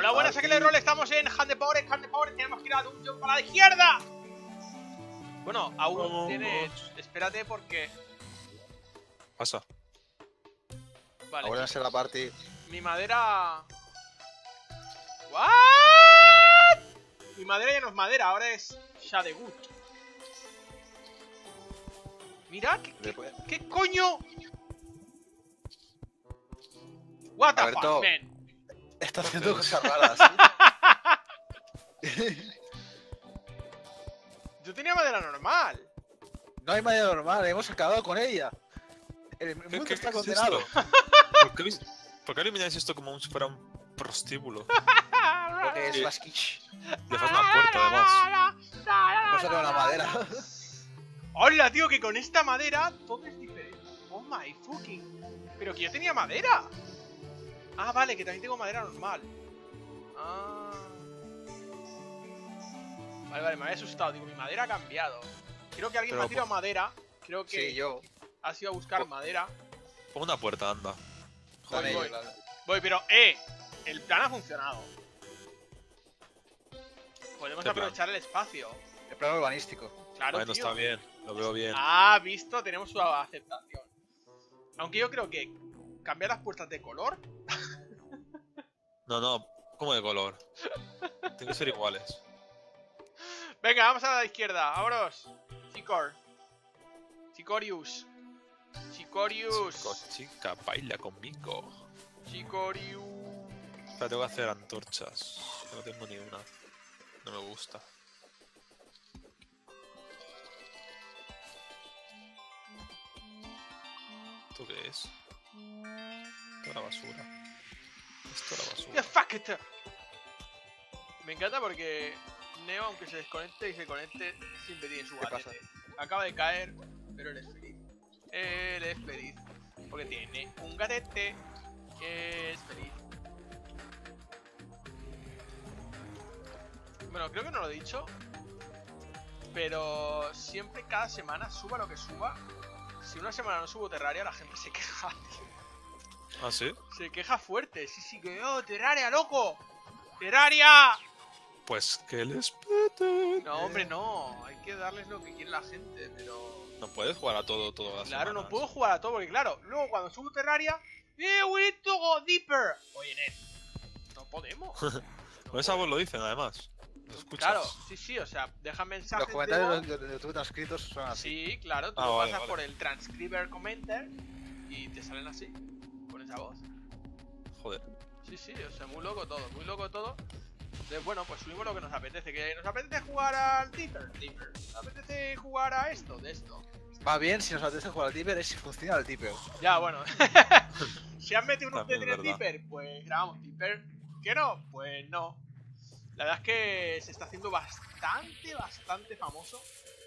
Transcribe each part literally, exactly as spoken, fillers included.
Hola, buenas, aquí el rol, estamos en Hand de Power, Hand de Power, tenemos que ir a Dungeon para la izquierda. Bueno, aún Vamos. tiene... Espérate porque... Pasa. Vale, Ahora es la party. mi madera... ¿What? Mi madera ya no es madera, ahora es Shadewood. Mira, ¿qué, qué, qué coño? What the Alberto, fuck, man. Está haciendo cosas raras. Yo tenía madera normal. No hay manera normal, hemos acabado con ella. El ¿Qué, mundo qué- está qué es condenado. esto? ¿Por qué, vis- ¿Por qué elimináis esto como si fuera un prostíbulo? Porque es Sí. la skitch. Le fas una puerta, además. Cosa con la madera. Hola, tío, que con esta madera todo es diferente. Oh my fucking. Pero que yo tenía madera. Ah, vale, que también tengo madera normal. Ah. Vale, vale, me había asustado. Digo, mi madera ha cambiado. Creo que alguien Pero me ha tirado madera. Creo que Sí, yo. has ido a buscar madera. Pon una puerta, anda. Voy, Dale, voy. la- Voy, pero, eh, el plan ha funcionado. Podemos ¿Qué plan? aprovechar el espacio. El plano urbanístico. Claro, Bueno, tío. está bien. Lo veo bien. Ah, visto, tenemos su aceptación. Aunque yo creo que cambiar las puertas de color. No, no. ¿Cómo de color? Tienen que ser iguales. Venga, vamos a la izquierda. Vámonos. Chicor. Chicorius. Chicorius. Chico, chica, baila conmigo. Chicorius. Espera, tengo que hacer antorchas. No tengo ni una. No me gusta. ¿Esto qué es? Esto es la basura. Esto es la Yeah, basura. fuck it. Me encanta porque Neo, aunque se desconecte y se conecte, siempre tiene su ¿Qué gatete. Acaba de caer, pero él es feliz. Él es feliz. Porque tiene un gatete que es feliz. Bueno, creo que no lo he dicho. Pero siempre, cada semana, suba lo que suba. Si una semana no subo Terraria, la gente se queja. ¿Ah, sí? Se queja fuerte. Sí, sí, que oh, Terraria, loco. Terraria. Pues que les peten. No, hombre, no. Hay que darles lo que quiere la gente, pero... No puedes jugar a todo, todo las Claro, no semanas. puedo jugar a todo, porque claro, luego cuando subo Terraria... ¡Eh, we need to go deeper! Oye, Ned, no podemos. No Con esa voz lo dicen, además. Lo escuchas. Claro, sí, sí, o sea, dejan mensajes Los comentarios de de, de, de YouTube transcritos son voz. así. Sí, claro, tú Ah, lo vale, pasas vale. por el transcriber commenter y te salen así, con esa voz. Joder. Sí, sí, o sea, muy loco todo, muy loco todo. Entonces, bueno, pues subimos lo que nos apetece. Que nos apetece jugar al Deeper, Deeper. Nos apetece jugar a esto, de esto. Va bien si nos apetece jugar al Tipper es si funciona el Tipper. Ya, bueno. Si han metido un También update en el es verdad. Deeper, pues grabamos Deeper. ¿Que no? Pues no. La verdad es que se está haciendo bastante, bastante famoso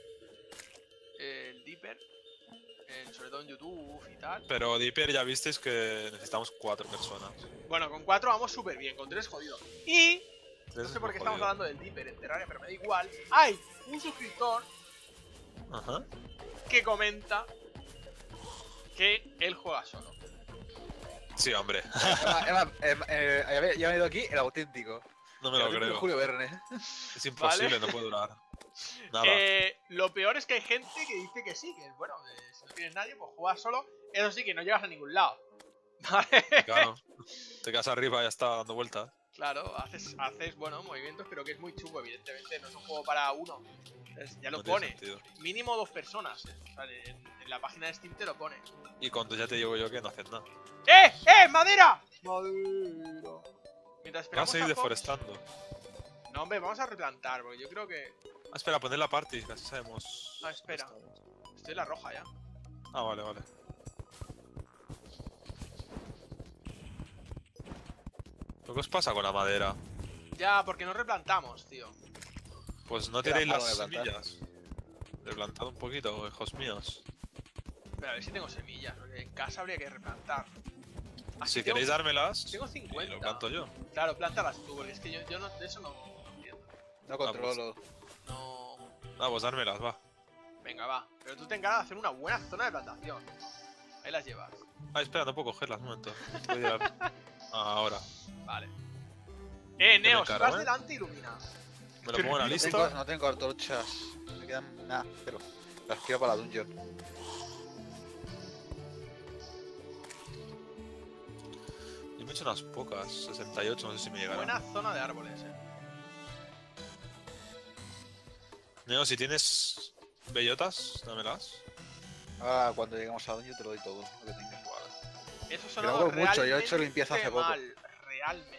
el Deeper. En- sobre todo en YouTube y tal. Pero Dipper ya visteis que necesitamos cuatro personas. Bueno, con cuatro vamos súper bien, con tres jodido. Y Tres no es sé por qué muy estamos jodido. hablando del Deeper en Terraria, pero me da igual. Hay un suscriptor Ajá. que comenta que él juega solo. Sí, hombre. Emma, Emma, Emma, eh, ya me- ya me he ido aquí el auténtico. No me El lo auténtico creo. Julio Verne. Es imposible, no puede durar. Nada. Eh, lo peor es que hay gente que dice que sí, que bueno, que si no tienes nadie, pues juegas solo. Eso sí, que no llegas a ningún lado. ¿Vale? Claro. Te quedas arriba y ya está dando vueltas. Claro, haces, haces, bueno, movimientos, pero que es muy chungo, evidentemente. No es un juego para uno. Entonces, ya lo No tiene pone. sentido. Mínimo dos personas. eh. O sea, en, en la página de Steam te lo pone. Y cuando ya te digo yo que no haces nada. ¡Eh! ¡Eh! ¡Madera! ¡Madera! Mientras Vas esperamos a seguir a Fox- deforestando. No, hombre, vamos a replantar, porque yo creo que... Ah, espera, poner la party, que así sabemos. Ah, espera. dónde estamos. Estoy en la roja ya. Ah, vale, vale. ¿Pero qué os pasa con la madera? Ya, porque no replantamos, tío. Pues no Queda tiréis palo las de plantar. semillas. Replantad un poquito, hijos míos. Pero a ver si tengo semillas, porque en casa habría que replantar. Ah, Si tengo- queréis dármelas, Tengo y cincuenta. lo planto yo. Claro, plántalas tú, porque es que yo, yo no, de eso no, no entiendo. No controlo. No. Ah, pues dármelas, va. Venga, va. Pero tú te encargas de hacer una buena zona de plantación. Ahí las llevas. Ah, espera, no puedo cogerlas, un momento. Voy a ir a- Ah, ahora. Vale. Eh, me Neo, si encargo, vas ¿eh? delante, ilumina. Me lo pongo en la No lista. tengo, no tengo antorchas. Me quedan nada, pero las quiero para la dungeon. Yo me he hecho unas pocas, sesenta y ocho, no sé si me llegará. Buena zona de árboles, eh. Neo, si tienes bellotas, dámelas. Ahora cuando lleguemos a la dungeon te lo doy todo, lo que tengas. Eso son Grabo mucho, yo he hecho limpieza hace poco. mal, realmente.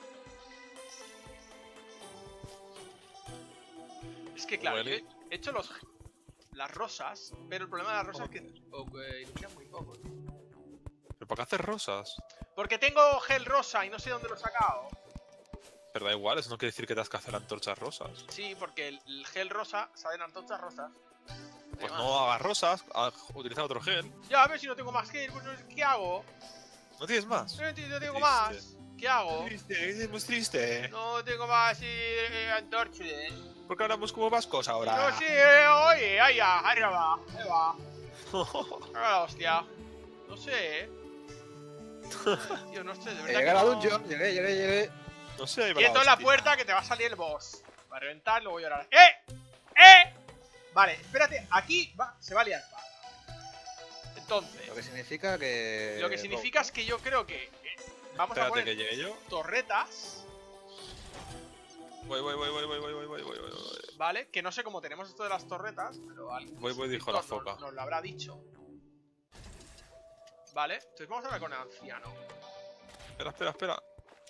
Es que claro, yo Huele. he hecho los las rosas, pero el problema de las rosas es que oh, eh, iluminan muy poco, tío. ¿Pero para qué haces rosas? Porque tengo gel rosa y no sé dónde lo he sacado. Pero da igual, eso no quiere decir que tengas que hacer antorchas rosas. Sí, porque el, el gel rosa salen antorchas rosas. Pues Además. no hagas rosas, haz- utiliza otro gel. Ya, a ver si no tengo más gel, pues, ¿qué hago? ¿No tienes más? No, no tengo Triste. más. ¿Qué hago? Triste, es muy triste. No tengo más eh, antorchas. Porque hablamos como vascos ahora. No sé, eh, oye, ahí va, ahí va, ahí va. Ahí va la hostia. No sé, eh. Tío, no sé, de verdad. Llegué que a la no. dungeon, llegué, llegué, llegué. No sé, ahí va Quieto en la hostia. puerta que te va a salir el boss. Va a reventar, luego llorar. ¡Eh! ¡Eh! Vale, espérate, aquí va, se va a liar. Entonces, Lo que significa que... lo que significa es que yo creo que eh, vamos a Espérate poner que llegue yo. torretas, Voy, voy, voy, voy, voy, voy, voy, voy, voy, voy, voy. ¿vale? Que no sé cómo tenemos esto de las torretas, pero algún Voy, voy, dijo la suscriptor nos- foca. Nos lo habrá dicho. Vale, entonces vamos a hablar con el anciano. Espera, espera, espera.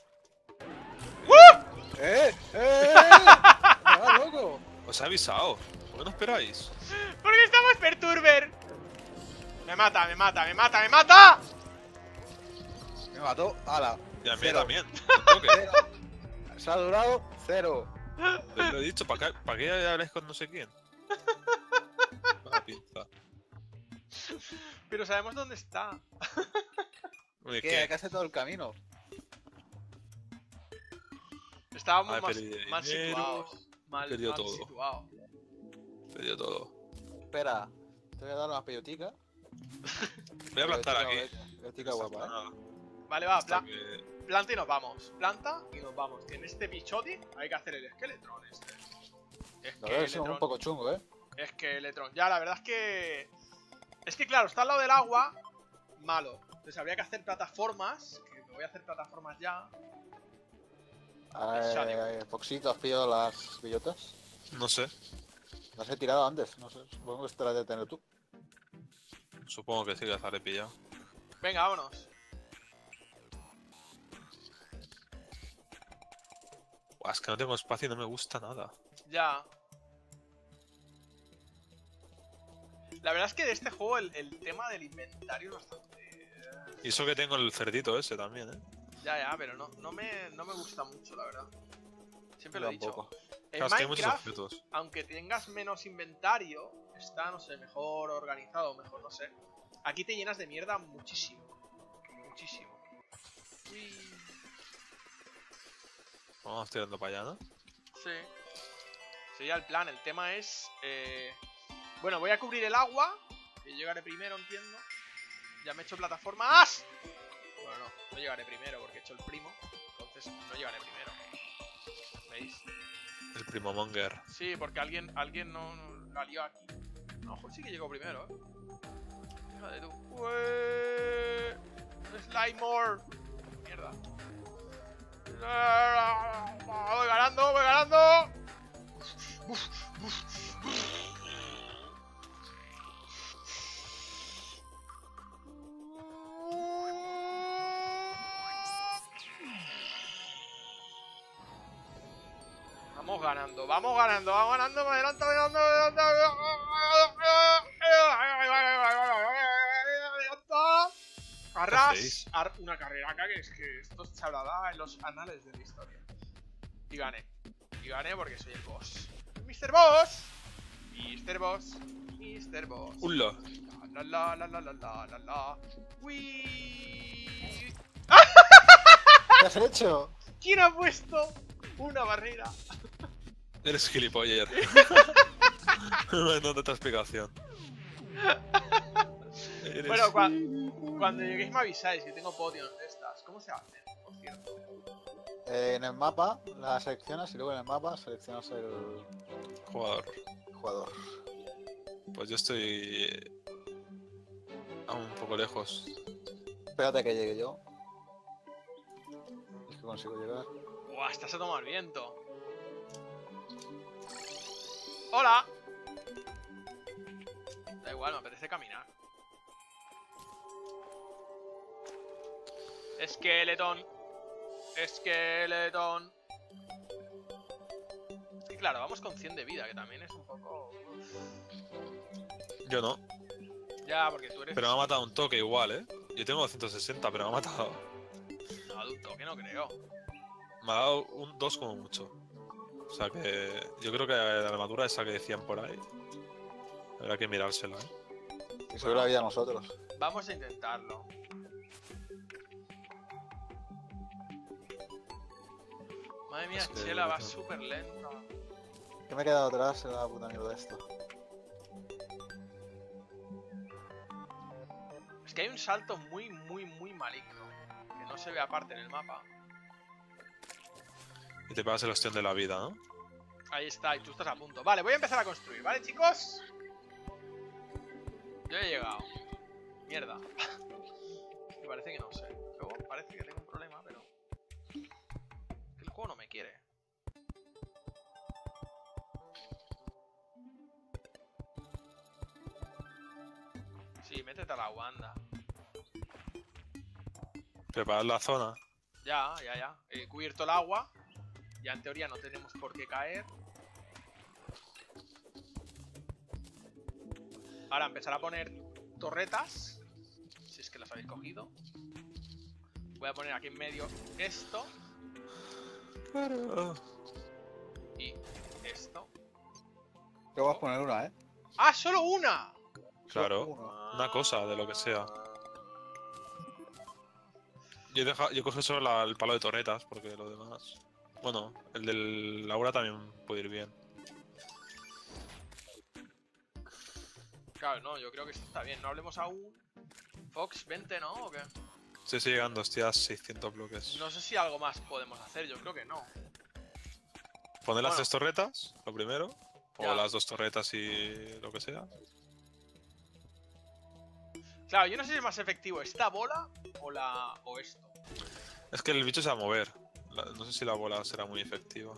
¡Eh! ¡Eh! ¡Ah, loco! Os he avisado. ¿Por qué no esperáis? Porque estamos perturber. Me mata, me mata, me mata, me mata. Me mató, ala. Y a mí Cero. también. Un toque. Cero. Se ha durado cero. Les lo he dicho, ¿para qué, ¿para qué habláis con no sé quién? Mala pinza. Pero sabemos dónde está. Oye, ¿Qué? Hay que ¿qué? hacer todo el camino. Estábamos Ay, más, perdí mal dinero, situados. Mal, perdido mal todo. situados. Perdió todo. Espera, te voy a dar una peyotica. Voy a plantar aquí. Peyotica No guapa, pasa ¿eh? nada. Vale, va, Hasta pla- que- planta y nos vamos. Planta y nos vamos. Que en este pichote hay que hacer el esqueletrón este. La verdad es que es un Esqueletrón. poco chungo, ¿eh? Esqueletrón. Ya, la verdad es que... Es que claro, está al lado del agua. Malo. Entonces habría que hacer plataformas. Que me voy a hacer plataformas ya. Eh, Foxito, ¿has pillado las bellotas? No sé. Las he tirado antes, no sé. Supongo que te las de tener tú. Supongo que sí que las haré pillado. Venga, vámonos. Buah, es que no tengo espacio y no me gusta nada. Ya. La verdad es que de este juego el, el tema del inventario es bastante... Y eso que tengo el cerdito ese también, ¿eh? Ya, ya, pero no, no, me, no me gusta mucho, la verdad. Siempre lo he dicho. Tampoco. En Claro, es que hay muchos Minecraft, objetos. aunque tengas menos inventario, está, no sé, mejor organizado, mejor, no sé. Aquí te llenas de mierda muchísimo. Muchísimo. Uy. Vamos tirando para allá, ¿no? Sí. Sería el plan. El tema es... Eh... Bueno, voy a cubrir el agua. Que llegaré primero, entiendo. Ya me he hecho plataformas. Bueno, no. No llegaré primero porque he hecho el primo. Entonces no llegaré primero. ¿Veis? El primo Monger. Sí, porque alguien, alguien no, no la lió aquí. A lo mejor sí que llegó primero, ¿eh? Fíjate tú. ¡Ué! ¡Slymore! Mierda. Voy ganando, voy ganando. Vamos ganando, vamos ganando, vamos ganando, me adelanto, me adelanto, me adelanto, me adelanto. Arras, hacéis? ar- una carreraca que es que esto se hablará en los anales de la historia. Y gané, y gané porque soy el boss. ¡mister Boss! ¡mister Boss! ¡mister Boss! ¡Hula! La la la la la la la la. ¡Uy! ¿Qué has hecho? ¿Quién ha puesto una barrera? Eres gilipollas. No hay otra explicación. Eres- Bueno, cua- cuando lleguéis me avisáis que tengo potions de estas. ¿Cómo se hacen? Por cierto. Eh, en el mapa la seleccionas y luego en el mapa seleccionas el Jugador. jugador. Pues yo estoy aún un poco lejos. Espérate que llegue yo. Es que consigo llegar. Buah, esta se toma el viento. ¡Hola! Da igual, me apetece caminar. Esqueletón. Esqueletón. Y claro, vamos con cien de vida, que también es un poco... Yo no. Ya, porque tú eres Pero me ha matado un toque igual, ¿eh? Yo tengo doscientos sesenta, pero me ha matado. un adulto, que no creo. Me ha dado un dos como mucho. O sea que yo creo que la armadura esa que decían por ahí habrá que mirársela, ¿eh? Y sobre la vida a nosotros. Vamos a intentarlo. Madre mía, Es que Chela va no. súper lento. ¿Qué me he quedado atrás en la puta mierda esto? Es que hay un salto muy, muy, muy maligno. Que no se ve aparte en el mapa. Y te pegas el ostión de la vida, ¿no? Ahí está, y tú estás a punto. Vale, voy a empezar a construir, ¿vale, chicos? Yo he llegado. Mierda. Me parece que no sé. Luego parece que tengo un problema, pero... que el juego no me quiere. Sí, métete a la Wanda. Preparar la zona. Ya, ya, ya. He cubierto el agua. Ya en teoría no tenemos por qué caer. Ahora empezar a poner torretas. Si es que las habéis cogido. Voy a poner aquí en medio esto. Y esto. Yo voy a poner una, ¿eh? ¡Ah, solo una! Claro, Solo una. una cosa de lo que sea. Yo, he dejado, yo cojo solo la- el palo de torretas, porque lo demás... Bueno, el del Laura también puede ir bien. Claro, no, yo creo que esto está bien. No hablemos aún. Fox, vente, ¿no? ¿O qué? Sí, estoy llegando, estoy a seiscientos bloques. No sé si algo más podemos hacer. Yo creo que no. Poner las Bueno. tres torretas, lo primero. O Ya. las dos torretas y lo que sea. Claro, yo no sé si es más efectivo esta bola o la o esto. Es que el bicho se va a mover. La- no sé si la bola será muy efectiva.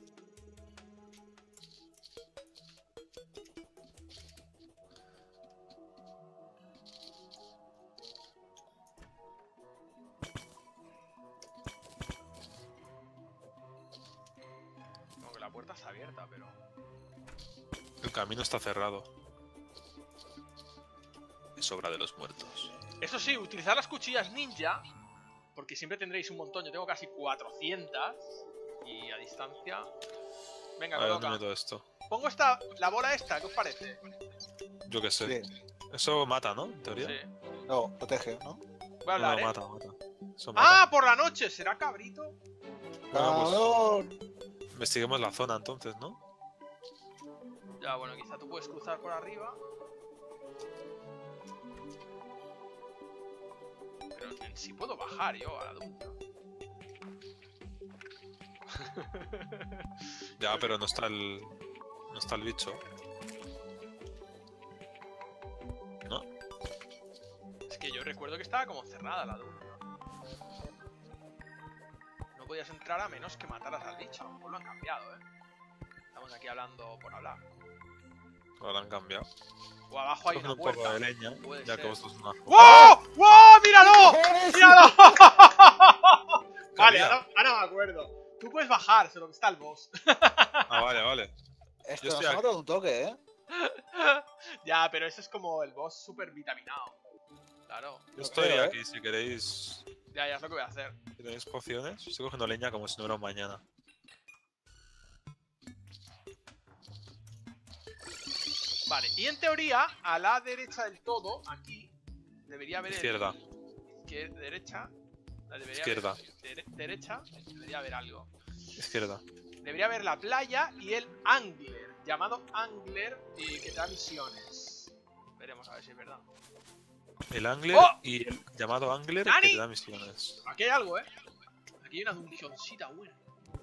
Aunque la puerta está abierta, pero... El camino está cerrado. Es obra de los muertos. Eso sí, utilizar las cuchillas ninja, porque siempre tendréis un montón. Yo tengo casi cuatrocientas. Y a distancia... Venga, A ver, ¿dónde coloca. meto esto? Pongo esta, la bola esta, ¿qué os parece? Yo qué sé. Sí. Eso mata, ¿no? En teoría. Sí. No, protege, ¿no? Voy a No, hablar, no, ¿eh? mata, mata. Eso mata. ¡Ah, por la noche! ¿Será cabrito? Bueno, pues- ¡Cabrón! Investiguemos la zona entonces, ¿no? Ya, bueno, quizá tú puedes cruzar por arriba. Pero en sí puedo bajar yo a la ducha. Ya, pero no está el. No está el bicho. ¿No? Es que yo recuerdo que estaba como cerrada la ducha. No podías entrar a menos que mataras al bicho. A lo mejor lo han cambiado, ¿eh? Estamos aquí hablando por hablar. Ahora han cambiado. O abajo hay Cogen una un poco puerta. de leña, Puede ya ser. que vosotros no. ¡Wow! ¡Wow! ¡Míralo! ¡Míralo! Vale, Cabía. ahora, ahora me acuerdo. Tú puedes bajar, solo que está el boss. Ah, vale, vale. Esto Yo nos estoy ha aquí. matado de un toque, ¿eh? Ya, pero eso es como el boss super vitaminado. Claro. Yo No estoy creo, ¿eh? aquí, si queréis. Ya, ya es lo que voy a hacer. Si tenéis pociones. Estoy cogiendo leña como si no hubiera un mañana. Vale, y en teoría, a la derecha del todo, aquí, debería haber... el- Izquierda. izquier- derecha. la debería Izquierda. haber- dere- derecha, debería haber algo. Izquierda. Debería haber la playa y el Angler, llamado Angler, y que te da misiones. Veremos a ver si es verdad. El Angler ¡Oh! y el llamado Angler que ¡Nani! te da misiones. Aquí hay algo, ¿eh? Aquí aquí hay una dungeoncita buena.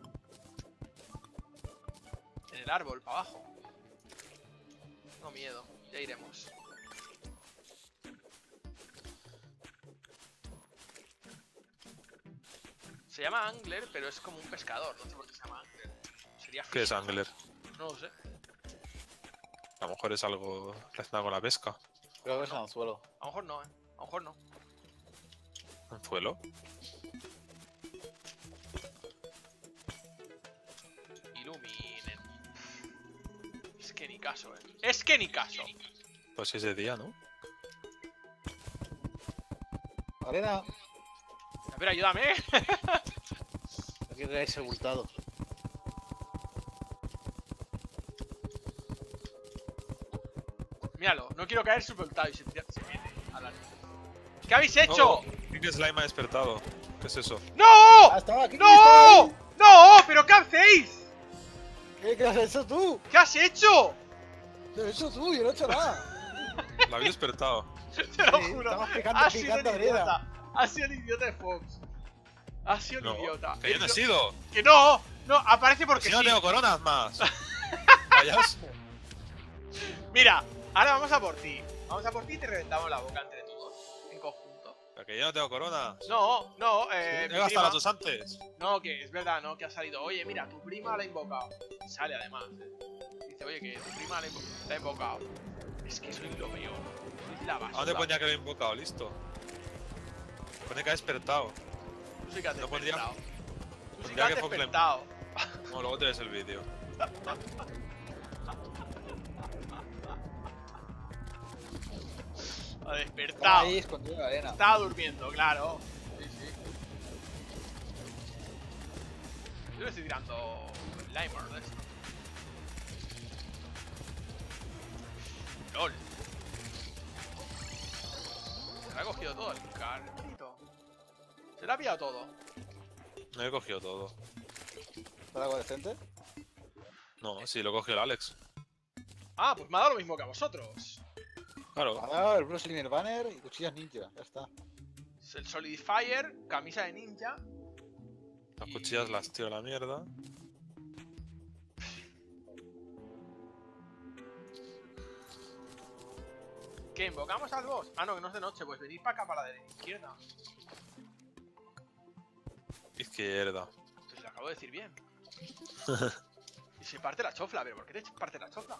En el árbol, para abajo. No miedo, ya iremos. Se llama Angler, pero es como un pescador. No sé por qué se llama Angler. Sería ¿Qué es fish, Angler? No lo sé. A lo mejor es algo relacionado con la pesca. Creo que es anzuelo. A lo mejor no, eh. A lo mejor no. ¿Anzuelo? Iluminen. Es que ni caso, eh. Es que ni caso. Pues si es de día, ¿no? Arena. A ver, ayúdame. Aquí hay sepultados. Míralo, no quiero caer sepultado y se, tira- se viene a la... ¿Qué habéis hecho? Oh, King Slime ha despertado. ¿Qué es eso? ¡No! Ah, estaba aquí. ¡No! ¡No! ¿Pero qué hacéis? ¿Qué, ¿Qué has hecho tú? ¿Qué has hecho? ¿Qué has hecho tú? Yo no he hecho nada. La habéis despertado. Te lo Sí, juro. estamos picando- Ha sido picando un arena. idiota. Ha sido el idiota de Fox. Ha sido un No, idiota. que yo no he Yo- sido. Que no, no, aparece porque Si no sí. tengo coronas más. Vayas. Mira, ahora vamos a por ti. Vamos a por ti y te reventamos la boca entre todos. En conjunto. Pero que yo no tengo coronas. No, no, eh. mi He gastado prima- las dos antes. No, que es verdad, no, que ha salido. Oye, mira, tu prima la ha invocado. Y sale además. eh. Dice, oye, que tu prima la ha invo- la ha invocado. Es que soy lo peor. Soy la ¿A dónde basura. ponía que lo he invocado? Listo. Pone que ha despertado. Tú sí que has no pondría- despertado. Tú sí que pondría has que Fox le- despertado. No, luego te ves el vídeo. Ha Estaba despertado. ahí escondido en la arena. Estaba durmiendo, claro. Sí, sí. Yo le estoy tirando Limer de esto. LOL. Se lo ha cogido todo el carnito. Se lo ha pillado todo. No he cogido todo. ¿Para algo decente? No, sí, lo cogió el Alex. Ah, pues me ha dado lo mismo que a vosotros. Claro. Ah, el Bruce Lee, el banner y cuchillas ninja. Ya está. Es el Solidifier, camisa de ninja. Las y- cuchillas las tiro a la mierda. ¿Qué? ¿Invocamos al boss? Ah, no, que no es de noche. Pues venid para acá, para la de la izquierda. Izquierda. Pues lo acabo de decir bien. Y se parte la chofla, pero ¿por qué te parte la chofla?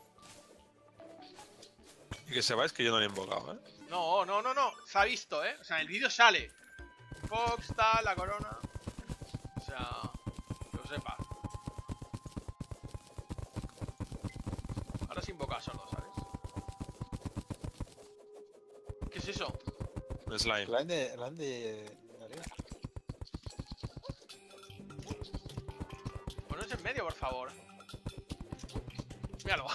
Y que sepáis que yo no lo he invocado, ¿eh? No, no, no, no. Se ha visto, ¿eh? O sea, en el vídeo sale. Fox, tal, la corona. O sea, que lo sepas. Ahora se invoca solo, ¿sabes? ¿Qué es eso? Un slime. Plan de. Plan de. de arena. Poneos en medio, por favor. Míralo.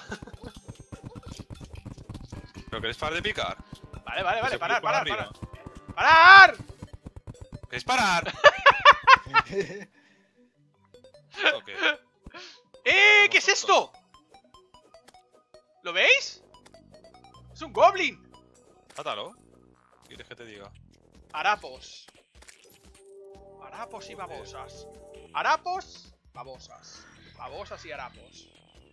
¿Pero queréis parar de picar? Vale, vale, vale. Se Parar, puede parar, arriba. parar. ¡Parar! ¿Queréis parar? ¿O qué? ¡Eh! ¿Qué es esto? ¿Lo veis? ¡Es un goblin! Mátalo. ¿Qué quieres que te diga? Harapos. Harapos y babosas. Harapos, babosas. Babosas y harapos.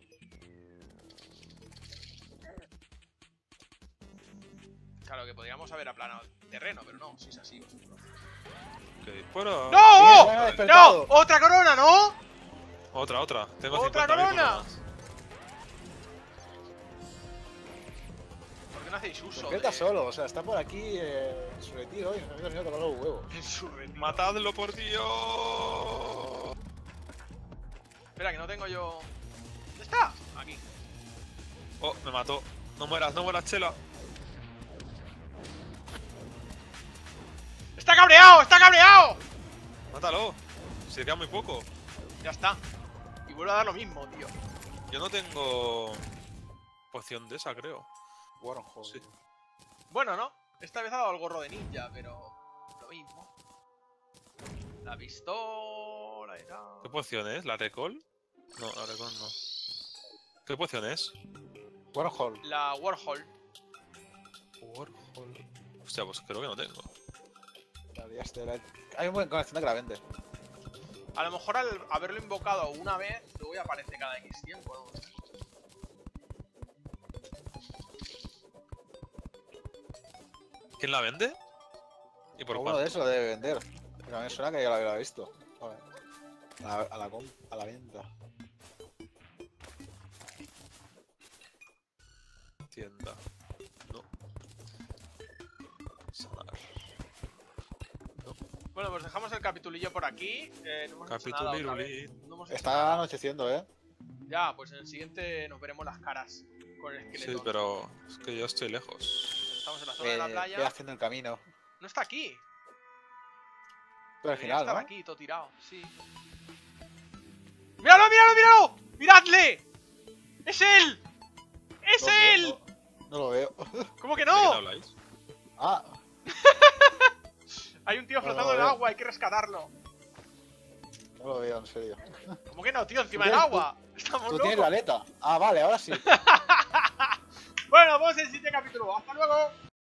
Claro que podríamos haber aplanado el terreno, pero no, si es así. Que disparo. ¡No! Bien, ha ¡No! despertado. ¡Otra corona, no! Otra, otra. Tengo ¡Otra cincuenta mil corona! coronas. ¿Por qué no hacéis uso Despierta de... solo, o sea, está por aquí eh, en su retiro y nos ha venido a tocar los huevos. en su retiro? ¡Matadlo, por Dios! Espera, que no tengo yo... ¿Dónde está? Aquí. Oh, me mató. No mueras, no mueras, Chela. ¡Está cabreado! ¡Está cabreado! Mátalo. Se queda muy poco. Ya está. Y vuelve a dar lo mismo, tío. Yo no tengo poción de esa, creo. Wormhole. Sí. Bueno, ¿no? Esta vez ha dado el gorro de ninja, pero... Lo mismo. La pistola y tal. ¿Qué poción es? ¿La recall? No, la recall no. ¿Qué poción es? Wormhole. La Warhol. Warhol. Hostia, pues creo que no tengo. La liaste, la- Hay un buen colección que la vende. A lo mejor al haberlo invocado una vez, luego ya aparece cada X tiempo, ¿no? ¿Quién la vende? ¿Y por Alguno cuánto? de esos lo debe vender. Pero a mí me suena que ya lo había visto. A ver. A la, a la, com- a la venta. Tienda. No. Salar. Bueno, pues dejamos el capitulillo por aquí. Eh, no hemos hecho nada otra vez. Capituliruli. No hemos hecho Está nada. anocheciendo, ¿eh? Ya, pues en el siguiente nos veremos las caras con el esqueleto. Sí, pero es que yo estoy lejos. Estamos en la zona de la Eh, playa. Voy haciendo el camino. No está aquí. Pero al Debería final, estar ¿no? aquí, todo tirado, sí. ¡Míralo, míralo, míralo! ¡Miradle! ¡Es él! ¡Es ¿Dónde? él! No, no lo veo. ¿Cómo que ¿De quién no? habláis? Ah, Hay un tío No, no flotando lo en el veo. agua, hay que rescatarlo. no lo veo, en serio. ¿Cómo que no, tío? Encima Tú del tienes- agua. Estamos ¿Tú tienes la locos. aleta? Ah, vale, ahora sí. Bueno, vamos al siguiente capítulo. ¡Hasta luego!